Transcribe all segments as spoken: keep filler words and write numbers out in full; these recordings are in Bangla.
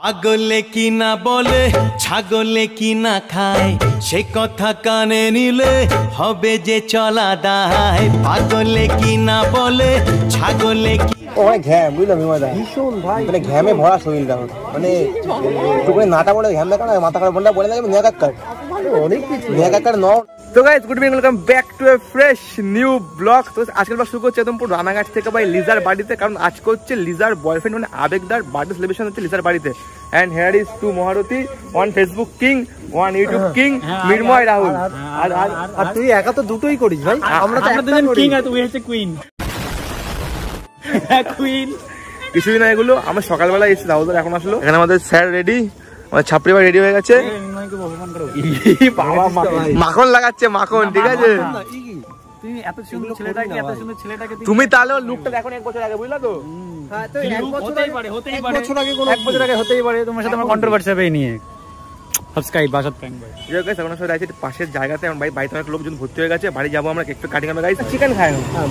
আগলে কি না বলে ছাগলে কি না খায় সে কথা কানে নিলে হবে যে চলা দায়। পাগলে কি না বলে ছাগলে কি অনেক ঘ্যাম বুঝলাম হিমাদা ভীষণ ভাই মানে ঘ্যামে ভরা শরীরটা মানে টুকুনে নাটা বলে ঘ্যাম দেখা না মাথা খারাপ বলে বলে থাকে নেকাক্কার অনেক কিছু নেকাক্কার ন। তো guys good evening welcome back to a fresh new blog. তো আজকের ব্লগ শুরু করছি একদম রানাঘাট থেকে ভাই লিজার বাড়িতে, কারণ আজকে হচ্ছে লিজার বয়ফ্রেন্ড মানে আবেগদার বার্থডে সেলিব্রেশন হচ্ছে লিজার বাড়িতে। এন্ড হেয়ার ইজ টু মহারথী, one Facebook king, one YouTube king, Mirmoy Rahul. আর আর তুই একা তো দুটোই করিস ভাই, আমরা তো দুজন কিং আর তুই হচ্ছে কুইন। কুইন কিছুই না এগুলো, আমরা সকালবেলা এসেছি রাহুলদার এখন আসলো। এখানে আমাদের স্যার রেডি, আমাদের ছাপড়ি ভাই রেডি হয়ে গেছে। মাখন লাগাচ্ছে মাখন, ঠিক আছে। তুমি তাহলে লুকটা দেখো এক বছর আগে, বুঝলা তো? এক বছর আগে হতেই পারে, তোমার সাথে আমার কন্ট্রোভার্সি হবে নিয়ে। পাশের জায়গাতে ভাই বাড়িতে অনেক লোকজন ভর্তি হয়ে গেছে, বাড়ি যাবো আমরা, একটু কাটিং আমরা গাইছি। চিকেন খাই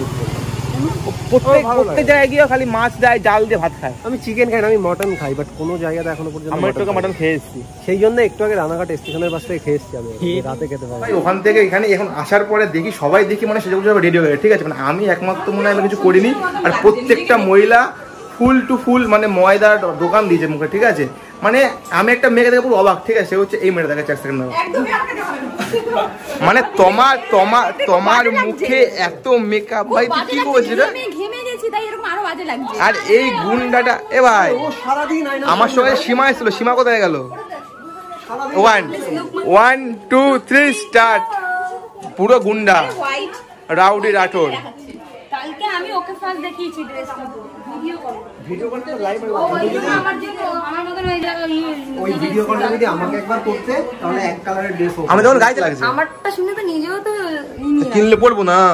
প্রত্যেক জায়গায় গিয়ে খালি মাছ দেয়, জাল দিয়ে ভাত খায়। আমি চিকেন খাই না, আমি মটন খাই, বাট কোনো জায়গাতে এখনো পর্যন্ত আমি একটু মটন খেয়ে এসেছি। সেই জন্য একটু আগে রানাঘাট স্টেশনের পাশ থেকে খেয়ে এসেছি আমি, রাতে খেতে পারি। ওখান থেকে এখানে এখন আসার পরে দেখি সবাই দেখি মানে সেটা রেডি হয়ে গেছে, ঠিক আছে। মানে আমি একমাত্র মনে হয় আমি কিছু করিনি, আর প্রত্যেকটা মহিলা ফুল টু ফুল মানে ময়দার দোকান দিয়েছে মুখে, ঠিক আছে। মানে আমি একটা মেয়েকে দেখে পুরো অবাক, ঠিক আছে। সে হচ্ছে এই মেয়েটা দেখাচ্ছে এক সেকেন্ড। মানে তোমার তোমার তোমার মুখে এত মেকআপ ভাই, তুই কি বলছিস? আর এই গুন্ডাটা এ ভাই আমার সঙ্গে সীমা এসেছিল, সীমা কোথায় গেল? One one two three start. পুরো গুন্ডা রাউডি রাঠোর। কালকে আমি ওকে ফার্স্ট দেখিয়েছি ড্রেসটা, ভিডিও কল ভিডিও করতে লাইভ আমার জন্য আমার মতন ওই ওই ভিডিও কলটা যদি আমাকে একবার করতে তাহলে এক কালারের ড্রেস হবে। আমি যখন গাইতে লাগছে আমারটা শুনে তো নিজেও তো কিনলে পরবো না,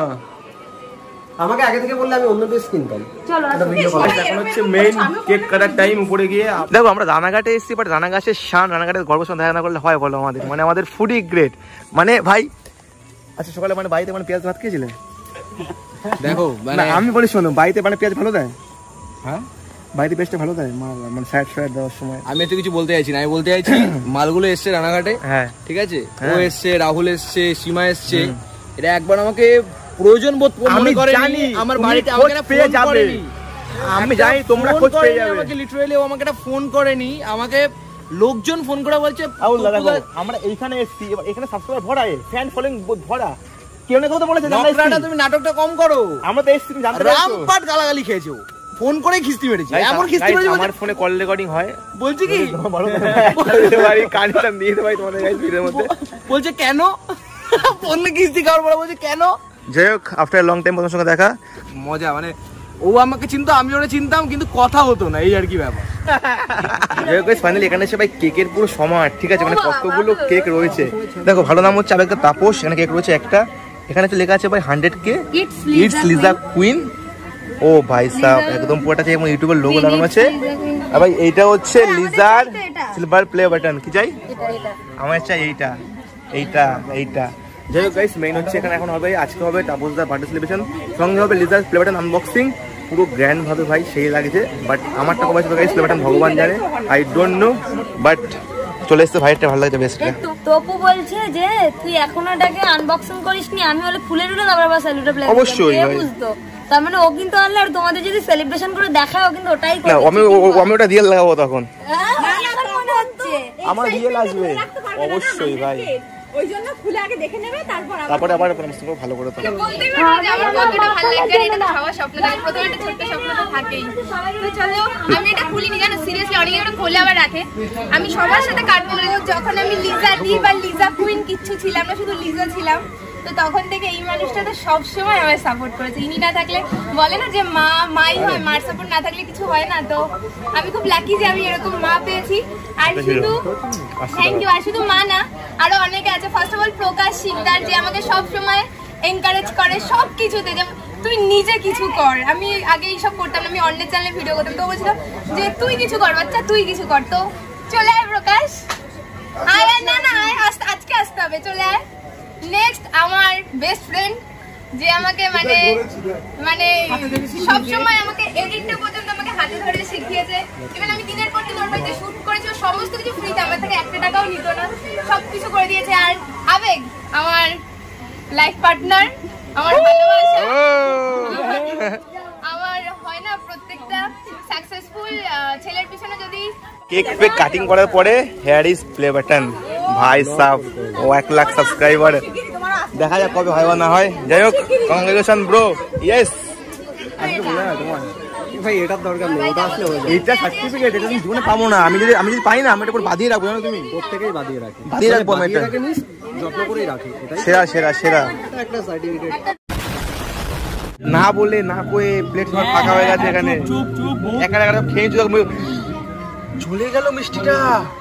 আমাকে আগে থেকে বললে আমি অন্য ড্রেস কিনতাম। চলো এখন হচ্ছে মেইন কেক কাটার টাইম। উপরে গিয়ে দেখো আমরা রানাঘাটে এসেছি, বাট রানাঘাটের শান রানাঘাটের গর্ব সঙ্গে দেখা না করলে হয় বলো আমাদের, মানে আমাদের ফুডি গ্রেড মানে ভাই। আচ্ছা সকালে মানে বাড়িতে মানে পেঁয়াজ ভাত খেয়েছিলেন? দেখো মানে আমি বলি শোনো, বাড়িতে মানে পেঁয়াজ ভালো দেয়? হ্যাঁ বাড়িতে পেঁয়াজটা ভালো দেয় মানে সাইড সাইড দেওয়ার সময়। আমি তো কিছু বলতে চাইছি না, আমি বলতে চাইছি মালগুলো এসছে রানাঘাটে, হ্যাঁ ঠিক আছে। ও এসছে, রাহুল এসছে, সীমা এসছে, এটা একবার আমাকে প্রয়োজন বোধ মনে করেনি আমার বাড়িতে আমাকে না পেয়ে যাবে। আমি জানি তোমরা খোঁজ পেয়ে যাবে, আমাকে লিটারালি ও আমাকে একটা ফোন করেনি, আমাকে লোকজন ফোন করে বলছে আমরা এইখানে এসেছি, এখানে সাবস্ক্রাইবার ভরা, ফ্যান ফলোইং ভরা। কেউ না কেউ তো বলেছে তুমি নাটকটা কম করো, আমরা তো এসেছি জানতে পারছো। রামপাট গালাগালি খেয়েছো, ফোন করে খিস্তি মেরেছে, এমন খিস্তি মেরেছে আমার ফোনে কল রেকর্ডিং হয়। বলছি কি বাড়ি কানেকশন দিয়ে দিতে ভাই তোমাদের গাইস ভিডিওর মধ্যে। বলছে কেন ফোনে খিস্তি খাওয়ার পরে বলছে কেন। যাই হোক আফটার লং টাইম তোমার সঙ্গে দেখা, মজা মানে ও আমাকে চিনতো, আমি ওরে চিনতাম, কিন্তু কথা হতো না, এই আর কি ব্যাপার। যাই হোক গাইস ফাইনালি এখানে এসে ভাই কেকের পুরো সমাট, ঠিক আছে। মানে কতগুলো কেক রয়েছে দেখো, ভালো নাম হচ্ছে আবেগদা তাপস। এখানে কেক রয়েছে একটা, এখানে তো লেখা আছে ভাই hundred K it's Liza queen. ও ভাই সাহেব একদম পুরোটা চাই, এবং ইউটিউবের লোগো লাগানো আছে। আর ভাই এইটা হচ্ছে লিজার সিলভার প্লে বাটন। কি চাই? আমার চাই এইটা এইটা এইটা। যাই হোক গাইস মেইন হচ্ছে এখানে এখন হবে আজকে হবে তাপসদার বার্থডে সেলিব্রেশন, সঙ্গে হবে লিজার প্লে বাটন আনবক্সিং। পুরো গ্র্যান্ড ভাবে ভাই সেই লাগছে, বাট আমারটা কবে আসবে গাইস প্লে বাটন ভগবান জানে, আই ডোন্ট নো, বাট চলে এসছে ভাইটা ভালো লাগছে বেস্ট। তোপু বলছে যে তুই এখনো এটাকে আনবক্সিং করিসনি, আমি বলে ফুলে টুলে তারপর আবার স্যালুটে প্লে অবশ্যই বুঝতো। তার মানে ও কিন্তু আনলে আর তোমাদের যদি সেলিব্রেশন করে দেখায় ও কিন্তু ওটাই করে। আমি আমি ওটা রিয়েল লাগাবো তখন, মনে হচ্ছে আমার রিয়েল আসবে অবশ্যই ভাই। ওই জন্য খুলে আগে দেখে নেবে, তারপর তারপরে আবার প্রমোশন করে ভালো করে। তো বলতেই পারো যে আমার কতটা ভালো লাগছে, এটা তো সবার স্বপ্ন থাকে, প্রথমে একটা ছোট্ট স্বপ্ন তো থাকেই। তো চলো আমি এটা খুলিনি, জানো সিরিয়াসলি অনেকে এটা খুলে আবার রাখে। আমি সবার সাথে কাটবো বলে, যখন আমি লিজা দি বা লিজা কুইন কিচ্ছু ছিলাম না, শুধু লিজা ছিলাম, তো তখন থেকে এই মানুষটা তো সবসময় আমায় সাপোর্ট করেছে। ইনি না থাকলে বলে না যে মা মাই হয়, মার সাপোর্ট না থাকলে কিছু হয় না। তো আমি খুব লাকি যে আমি এরকম মা পেয়েছি। আর শুধু থ্যাংক ইউ, আর শুধু মা না আরো অনেকে আছে। First of all Prakash Sikdar, যে আমাকে সবসময় এনকারেজ করে সব কিছুতে, যে তুই নিজে কিছু কর। আমি আগে এইসব করতাম না, আমি অন্যের চ্যানেলে ভিডিও করতাম, তো বলছিল যে তুই কিছু কর বাচ্চা, তুই কিছু কর। তো চলে আয় প্রকাশ, আয় না না আয়, আজকে আসতে হবে, চলে আয়। নেক্সট আমার বেস্ট ফ্রেন্ড, যে আমাকে মানে মানে সব সময় আমাকে এডিটটা পর্যন্ত আমাকে হাতে ধরে শিখিয়েছে। ইভেন আমি দিনের পর দিন ওর বাড়িতে শুট করেছি, ও সমস্ত কিছু ফ্রিতে, আমার থেকে একটা টাকাও নিত না, সবকিছু করে দিয়েছে। আর আবেগ আমার লাইফ পার্টনার, আমার ভালোবাসা, আমার হয় না প্রত্যেকটা সাকসেসফুল ছেলের পিছনে যদি কেক পেক কাটিং করার পরে হেয়ার ইজ প্লে বাটন ভাই সাব ও এক লাখ সাবস্ক্রাইবার, দেখা যাক কবে হয় বা না হয়। যাই হোক কংগ্রেচুলেশন ব্রো। ইয়েস ভাই এটার দরকার নেই, ওটা আসলে হয়ে যায়। এইটা সার্টিফিকেট, এটা তুমি জীবনে পাবো না। আমি যদি আমি যদি পাই না, আমি এটা পুরো বাঁধিয়ে রাখবো, জানো তুমি? প্রত্যেকেই বাদিয়ে রাখি, বাঁধিয়ে রাখবো আমি এটা, যত্ন করেই রাখি। সেরা সেরা সেরা। একটা সার্টিফিকেট না বলে না কয়ে প্লেট সব ফাঁকা হয়ে গেছে এখানে, এখানে এখানে খেয়ে চলে গেল মিষ্টিটা।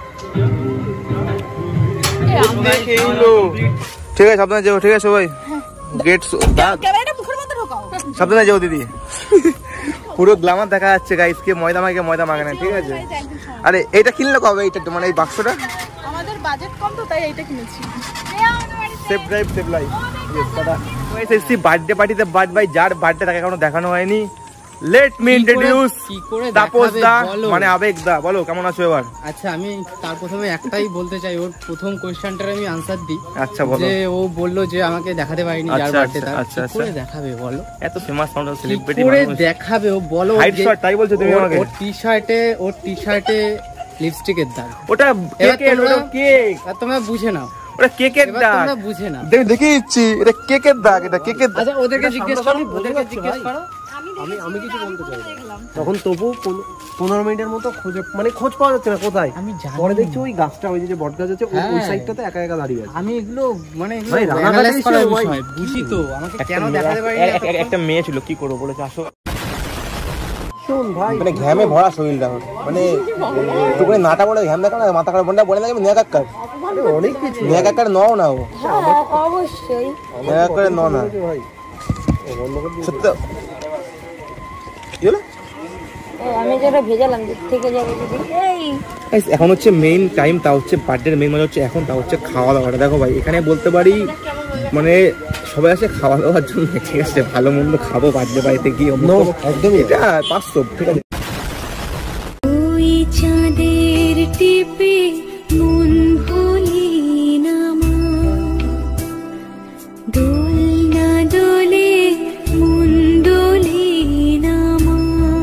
ঠিক আছে সাবধানে যাও, ঠিক আছে সবাই গেট সাবধানে যাও দিদি। পুরো গ্লামার দেখা যাচ্ছে গাইস, কে ময়দা মাখে ময়দা মাখে না, ঠিক আছে? আরে এইটা কিনলে কবে? এইটা মানে এই বাক্সটা আমাদের বাজেট কম তো তাই এইটা কিনেছি। Safe drive safe life. এসেছি বার্থডে পার্টিতে, বাট ভাই যার বার্থডে তাকে এখনো দেখানো হয়নি। Let me introduce Tapas da, মানে আবেগ দা। বলো কেমন আছো এবার? আচ্ছা আমি তার প্রথমে একটাই বলতে চাই, ওর প্রথম কোশ্চেনটার আমি আনসার দিই। আচ্ছা বলো। যে ও বললো যে আমাকে দেখাতে পারিনি যার বার্থডে, তার আচ্ছা কি করে দেখাবে বলো? এত ফেমাস সাউন্ড সেলিব্রিটি করে মানুষ দেখাবে ও বলো? হাইট শট তাই বলছো তুমি আমাকে? ওর টি-শার্টে ওর টি-শার্টে লিপস্টিকের দাগ, ওটা কেকের, ওটা কেক, আর তোমরা বুঝে নাও ওটা কেকের দাগ, তোমরা বুঝে নাও। দেখে দেখিয়ে দিচ্ছি, এটা কেকের দাগ, এটা কেকের দাগ। আচ্ছা ওদেরকে জিজ্ঞেস করো, ওদেরকে জিজ্ঞেস করো। আমি আমি কিছু বলতে চাই তখন, তবু পনেরো মিনিটের মতো খোঁজে মানে খোঁজ পাওয়া যাচ্ছে না কোথায়। আমি পরে দেখছি ওই গাছটা, ওই যে বট গাছ আছে ওই সাইডটাতে একা একা দাঁড়িয়ে আছে। আমি এগুলো মানে ভাই, এগুলো রান্নাঘাটে অ্যানালাইজ করার এসে ভাই, বিষয়, বুঝি তো আমাকে একটা কেন মেয়ে- দেখাতে পারিনি? এক- এক- একটা মেয়ে ছিল, কি করবো বলেছে আসো। শোন ভাই, মানে ঘ্যামে ভরা শরীরটা, মানে টুকুনি নাটা বলে ঘ্যাম দেখা না, মাথা কাটা বন্ডা বলে না, আমি নেকাক্কার অনেক কিছু নেকাক্কার নও না, ও অবশ্যই নেকাক্কার ন না ভাই। সত্য। কি হলো? আমি যেটা ভেজালাম দিক থেকে যাবে যদি এই Guys, এখন হচ্ছে মেইন টাইম, তা হচ্ছে বার্থডে মেইন মানে হচ্ছে এখন, তা হচ্ছে খাওয়া দাওয়াটা। দেখো ভাই এখানে বলতে পারি মানে সবাই আসে খাওয়া দাওয়ার জন্য, ঠিক আছে? ভালো মন্দ খাবো বার্থডে বাড়িতে গিয়ে, একদমই এটা বাস্তব, ঠিক আছে? ওই চাঁদের টিপে মন ভুলি না মা, দোলনা দোলে মন দোলে না মা,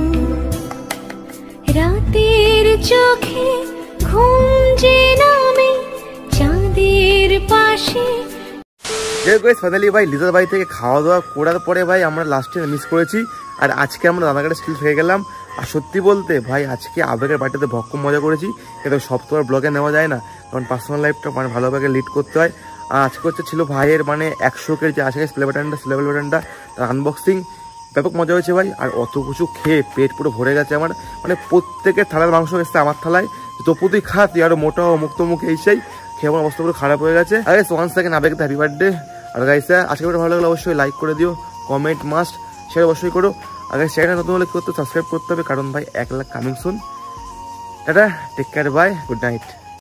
রাতের চোখে ঘুম যে নামে চাঁদের পাশে। ফাইনালি ভাই লিজার বাড়ি থেকে খাওয়া দাওয়া করার পরে ভাই আমরা লাস্টে মিস করেছি, আর আজকে আমরা রানাঘাটে স্টিল হয়ে গেলাম। আর সত্যি বলতে ভাই আজকে আবেগের বাড়িতে ভক্কম মজা করেছি, কিন্তু সব তো আর ব্লগে নেওয়া যায় না, কারণ পার্সোনাল লাইফটা মানে ভালোভাবে লিড করতে হয়। আর আজকে হচ্ছে ছিল ভাইয়ের মানে একশো কের যে আজকে স্প্লে বাটনটা স্লেবেল বাটনটা তার আনবক্সিং, ব্যাপক মজা হয়েছে ভাই। আর অত কিছু খেয়ে পেট পুরো ভরে গেছে আমার, মানে প্রত্যেকের থালার মাংস এসছে আমার থালায়, তপু তুই খা, তুই আরো মোটা ও মুক্ত মুখ এই সেই খেয়ে আমার অবস্থা পুরো খারাপ হয়ে গেছে। আগে ওয়ান সেকেন্ড আবেগতে হ্যাপি বার্থডে। আর গাইস আজকে ভিডিও ভালো লাগলে অবশ্যই লাইক করে দিও, কমেন্ট মাস্ট শেয়ার অবশ্যই করো। আগে চ্যানেলটা নতুন হলে কি করতে সাবস্ক্রাইব করতে হবে, কারণ ভাই এক lakh coming soon. Tata, take care, bye, good night.